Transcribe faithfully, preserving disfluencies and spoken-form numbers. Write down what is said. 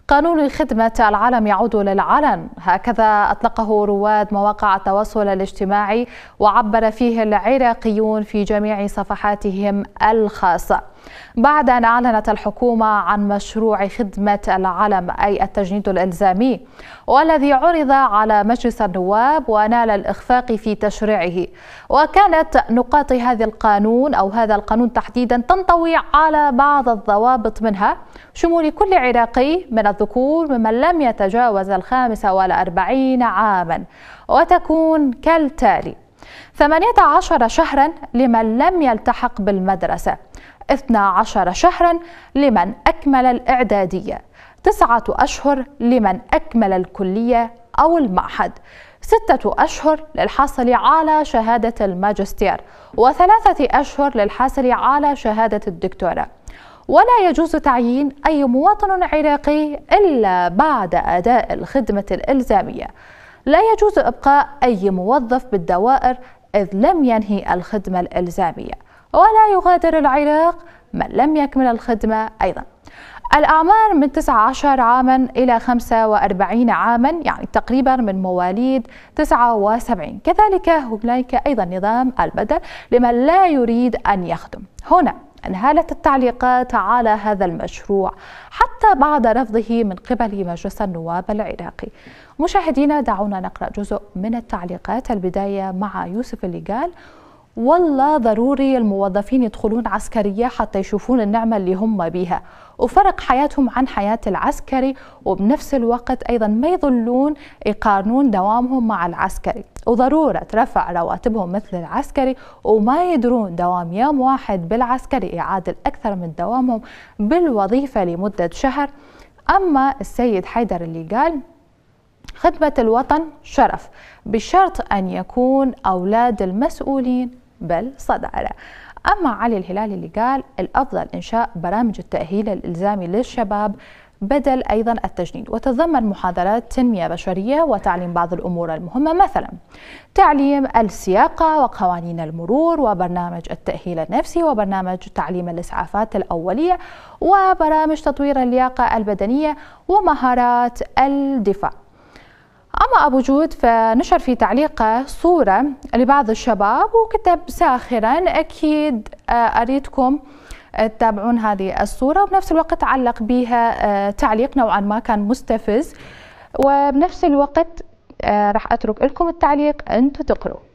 قانون خدمة العلم يعود للعلن، هكذا أطلقه رواد مواقع التواصل الاجتماعي، وعبر فيه العراقيون في جميع صفحاتهم الخاصة بعد أن أعلنت الحكومة عن مشروع خدمة العلم أي التجنيد الإلزامي، والذي عرض على مجلس النواب ونال الإخفاق في تشريعه. وكانت نقاط هذا القانون أو هذا القانون تحديدا تنطوي على بعض الضوابط، منها شمول كل عراقي من الذكور ممن لم يتجاوز الخامسة والأربعين عاما، وتكون كالتالي: ثمانية عشر شهرا لمن لم يلتحق بالمدرسة، اثنا عشر شهرا لمن أكمل الإعدادية، تسعة أشهر لمن أكمل الكلية أو المعهد، ستة أشهر للحاصل على شهادة الماجستير، وثلاثة أشهر للحاصل على شهادة الدكتوراه. ولا يجوز تعيين أي مواطن عراقي إلا بعد أداء الخدمة الإلزامية. لا يجوز إبقاء أي موظف بالدوائر إذ لم ينهي الخدمة الإلزامية، ولا يغادر العراق من لم يكمل الخدمة أيضا. الأعمار من تسعة عشر عاما إلى خمسة وأربعين عاما، يعني تقريبا من مواليد تسعة وسبعين. كذلك هناك أيضا نظام البدل لمن لا يريد أن يخدم. هنا انهالت التعليقات على هذا المشروع حتى بعد رفضه من قبل مجلس النواب العراقي. مشاهدينا، دعونا نقرأ جزء من التعليقات. البداية مع يوسف اللي قال: والله ضروري الموظفين يدخلون عسكرية حتى يشوفون النعمة اللي هم بيها وفرق حياتهم عن حياة العسكري، وبنفس الوقت أيضا ما يظلون يقارنون دوامهم مع العسكري، وضرورة رفع رواتبهم مثل العسكري، وما يدرون دوام يوم واحد بالعسكري يعادل أكثر من دوامهم بالوظيفة لمدة شهر. أما السيد حيدر اللي قال: خدمة الوطن شرف بشرط أن يكون أولاد المسؤولين بالصدارة. أما علي الهلالي اللي قال: الأفضل إنشاء برامج التأهيل الإلزامي للشباب بدل أيضا التجنيد، وتتضمن محاضرات تنمية بشرية وتعليم بعض الأمور المهمة، مثلا تعليم السياقة وقوانين المرور، وبرنامج التأهيل النفسي، وبرنامج تعليم الإسعافات الأولية، وبرامج تطوير اللياقة البدنية ومهارات الدفاع. أما أبو جود فنشر في تعليقه صورة لبعض الشباب وكتب ساخرا: أكيد أريدكم تتابعون هذه الصورة، وبنفس الوقت علق بها تعليق نوعا ما كان مستفز، وبنفس الوقت راح أترك لكم التعليق أنتم تقروا.